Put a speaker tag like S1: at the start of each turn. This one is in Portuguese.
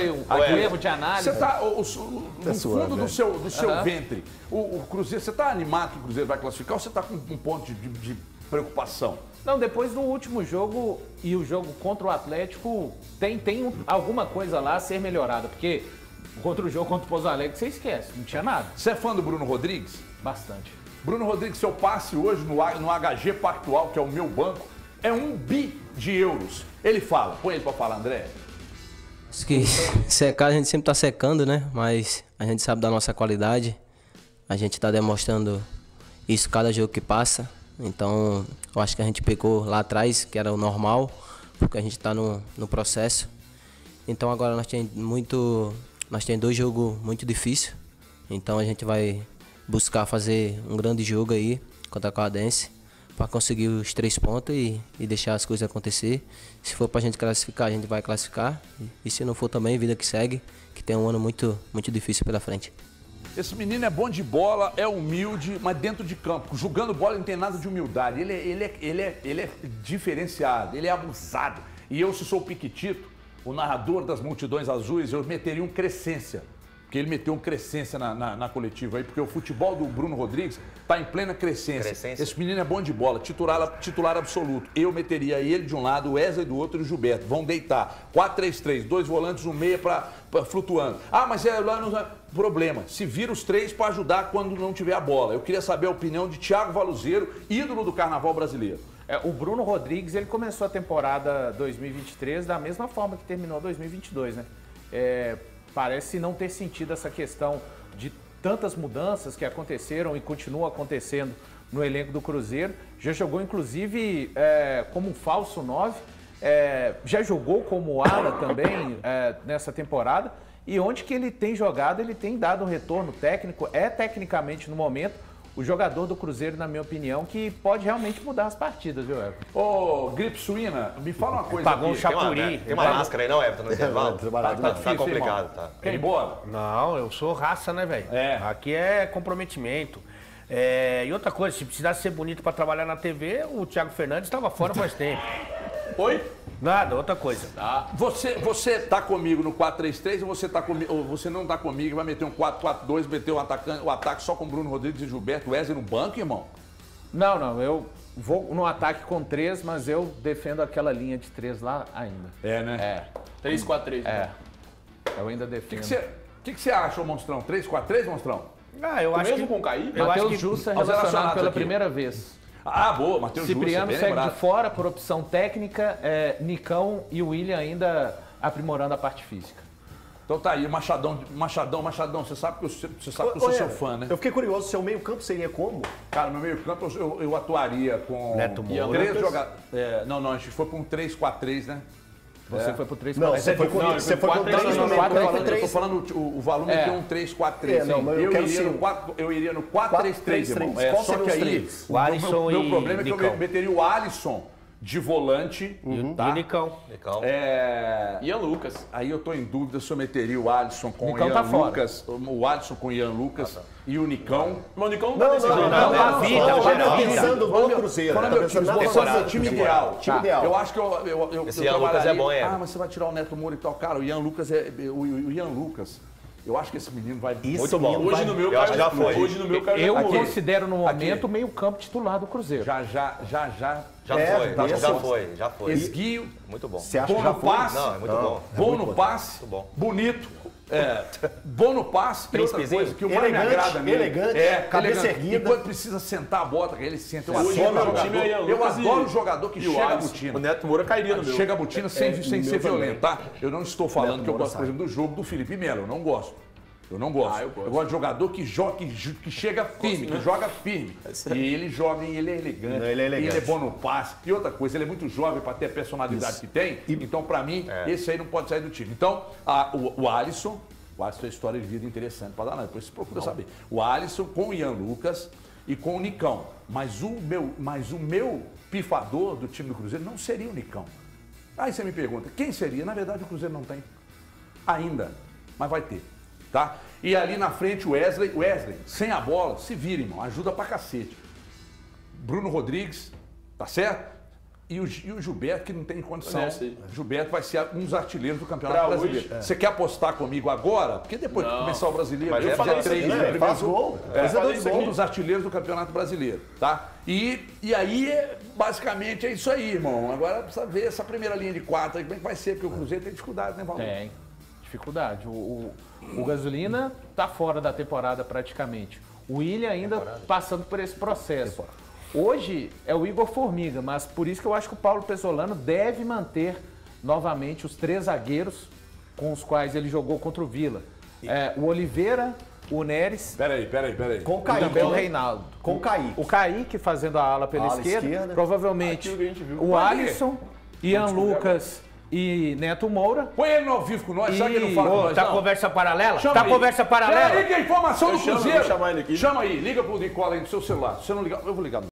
S1: foi um erro de análise.
S2: Você tá no fundo do seu ventre. O Cruzeiro, você está animado que o Cruzeiro vai classificar ou você está com um ponto de preocupação?
S1: Não, depois do último jogo e o jogo contra o Atlético, tem alguma coisa lá a ser melhorada, porque contra o jogo contra o Pouso Alegre, você esquece, não tinha nada.
S2: Você é fã do Bruno Rodrigues?
S1: Bastante.
S2: Bruno Rodrigues, seu passe hoje no HG Pactual, que é o meu banco, é 1 bi de euros. Ele fala, põe ele para falar, André.
S3: Acho que secar a gente sempre está secando, né? Mas a gente sabe da nossa qualidade. A gente está demonstrando isso cada jogo que passa. Então, eu acho que a gente pegou lá atrás, que era o normal, porque a gente está no processo. Então, agora nós temos 2 jogos muito difíceis. Então, a gente vai buscar fazer um grande jogo aí contra a Caldense para conseguir os 3 pontos e deixar as coisas acontecer. Se for para a gente classificar, a gente vai classificar. E se não for também, vida que segue, que tem um ano muito, muito difícil pela frente.
S2: Esse menino é bom de bola, é humilde, mas dentro de campo, jogando bola, ele não tem nada de humildade. Ele é diferenciado, ele é abusado. E eu, se sou o Piquitito, o narrador das multidões azuis, eu meteria um Crescência. Porque ele meteu um Crescência na coletiva aí, porque o futebol do Bruno Rodrigues está em plena crescência. Esse menino é bom de bola, titular absoluto. Eu meteria ele de um lado, o Wesley do outro e o Gilberto. Vão deitar. 4-3-3, 2 volantes, um meia flutuando. Ah, mas lá não é problema. Se vira os 3 para ajudar quando não tiver a bola. Eu queria saber a opinião de Thiago Valuzeiro, ídolo do Carnaval brasileiro.
S1: O Bruno Rodrigues, ele começou a temporada 2023 da mesma forma que terminou 2022, né? Parece não ter sentido essa questão de tantas mudanças que aconteceram e continuam acontecendo no elenco do Cruzeiro. Já jogou, inclusive, como um falso 9, já jogou como ala também nessa temporada. E onde que ele tem jogado, ele tem dado um retorno técnico, tecnicamente no momento o jogador do Cruzeiro, na minha opinião, que pode realmente mudar as partidas, viu, Everton?
S2: Ô, gripe suína, me fala uma coisa.
S1: Pagou um chapuri.
S4: Tem uma máscara aí, não, Everton, no intervalo? Tá complicado, tá.
S2: Quer ir embora?
S5: Não, eu sou raça, né, velho? Aqui é comprometimento. E outra coisa, se precisasse ser bonito pra trabalhar na TV, o Thiago Fernandes estava fora faz tempo.
S2: Oi?
S5: Nada, outra coisa.
S2: Você tá comigo no 4-3-3 ou você não tá comigo e vai meter um 4-4-2, meter o ataque só com Bruno Rodrigues e Gilberto Wesley no banco, irmão?
S1: Não, eu vou no ataque com 3, mas eu defendo aquela linha de 3 lá ainda.
S2: Né?
S6: 3-4-3.
S1: Eu ainda defendo.
S2: O que você acha, ô Monstrão? 3-4-3, Monstrão?
S5: Eu acho
S6: mesmo
S5: que...
S6: com o Caí?
S1: Matheus Jussa relacionado pela primeira vez.
S2: Boa, Matheus Jussa.
S1: Cipriano segue de fora por opção técnica, Nicão e o William ainda aprimorando a parte física.
S2: Então tá aí, Machadão, você sabe que eu sou seu fã, né?
S7: Eu fiquei curioso, seu meio-campo seria como?
S2: Cara, no meio-campo eu atuaria com
S5: Neto Moura.
S2: 3 jogadores. Não, a gente foi para um 3-4-3, né?
S1: Você foi pro 3-4-3.
S7: Não, você foi com 3 no meio-campo.
S2: Eu tô falando, o Volume tem um 3-4-3. Eu iria no 4-3-3, irmão. Só que aí,
S5: o Alisson
S2: meu problema é que
S5: Nicão.
S2: eu meteria o Alisson de volante, tá?
S5: E Nicão.
S6: Ian Lucas.
S2: Aí eu tô em dúvida se eu meteria o Alisson com o
S1: Nicão
S2: Ian
S1: tá fora.
S2: Lucas, o Alisson com o Ian Lucas e o Nicão.
S6: Mas o Nicão não tá nesse jogo.
S7: Não, pensando no Cruzeiro.
S2: Falando meu time, vou fazer o time ideal.
S7: Time ideal.
S2: Eu acho que eu
S4: Esse Ian Lucas é bom,
S2: mas você vai tirar o Neto Moura e tal. Cara, o Ian Lucas o Ian Lucas. Eu acho que esse menino vai...
S4: Muito bom.
S6: Hoje no meu
S4: eu acho que já foi.
S6: Hoje no meu
S1: Eu considero no momento o meio-campo titular do Cruzeiro.
S4: Já foi.
S2: Esguio.
S4: Muito bom.
S7: Você acha
S2: Bom
S7: que já
S2: no
S7: foi?
S2: passe.
S4: Não, é muito bom.
S2: Bom no passe.
S4: Muito bom.
S2: Bonito. Bom no passe. E outra
S4: Príncipezinho.
S2: coisa que o mais me
S7: Elegante,
S2: agrada nele.
S7: elegante, cabeça
S2: elegante.
S7: erguida.
S2: E quando precisa sentar a bota, ele senta. Eu
S6: Hoje
S2: adoro
S6: o meu time é Ian
S2: eu
S6: Lucas
S2: adoro
S6: e-
S2: o jogador que
S6: e o
S2: chega a
S6: Alisson.
S2: botina.
S6: O Neto Moura cairia no meu.
S2: Chega a botina sem ser violento, tá? Eu não estou falando que eu gosto, por
S7: sai.
S2: exemplo, do jogo do Felipe Melo. Eu não gosto. Eu gosto. Eu gosto de jogador que chega firme, que joga firme. E ele joga e ele é elegante.
S7: Ele é elegante.
S2: Ele é bom no passe. E outra coisa, ele é muito jovem para ter a personalidade que tem. Então, para mim, esse aí não pode sair do time. Então, o Alisson é história de vida interessante para dar, depois você procura saber. O Alisson com o Ian Lucas e com o Nicão. Mas o meu pifador do time do Cruzeiro não seria o Nicão. Aí você me pergunta, quem seria? Na verdade, o Cruzeiro não tem ainda, mas vai ter. Tá? E ali na frente o Wesley, sem a bola, se vira, irmão, ajuda pra cacete. Bruno Rodrigues, tá certo? E o Gilberto, que não tem condição.
S6: Sim.
S2: Gilberto vai ser um dos artilheiros do Campeonato Brasileiro. Você quer apostar comigo agora? Porque depois de começar o Brasileiro,
S4: Mas
S2: eu fizer 3 no primeiro
S7: faz
S2: jogo.
S7: gol.
S2: Um dos artilheiros do Campeonato Brasileiro, tá? E aí, basicamente, é isso aí, irmão. Agora precisa ver essa primeira linha de 4 aí, como é que vai ser, porque o Cruzeiro tem dificuldade, né, Valdir?
S1: Tem dificuldade. O Gasolina tá fora da temporada praticamente. O Willian ainda passando por esse processo. Hoje é o Igor Formiga, mas por isso que eu acho que o Paulo Pesolano deve manter novamente os 3 zagueiros com os quais ele jogou contra o Vila. O Oliveira, o Neres.
S2: Peraí.
S7: Com o
S1: E
S7: Kaique.
S1: também o Reinaldo.
S7: Com o Kaique.
S1: O Kaique fazendo a ala pela
S7: Ala
S1: esquerda.
S7: esquerda.
S1: Provavelmente
S6: Aquilo que a gente viu.
S1: o Alisson, Ian Lucas e Neto Moura.
S2: Põe ele no ao vivo com nós, sabe que ele não fala com nós,
S5: Tá
S2: não?
S5: conversa paralela?
S2: Chama
S5: Tá
S2: aí.
S5: conversa paralela?
S2: Peraí que é informação do
S6: chamo,
S2: Cruzeiro.
S6: vou chamar ele aqui.
S2: Chama aí, liga pro Nicola aí no seu celular. Se você não ligar, eu vou ligar no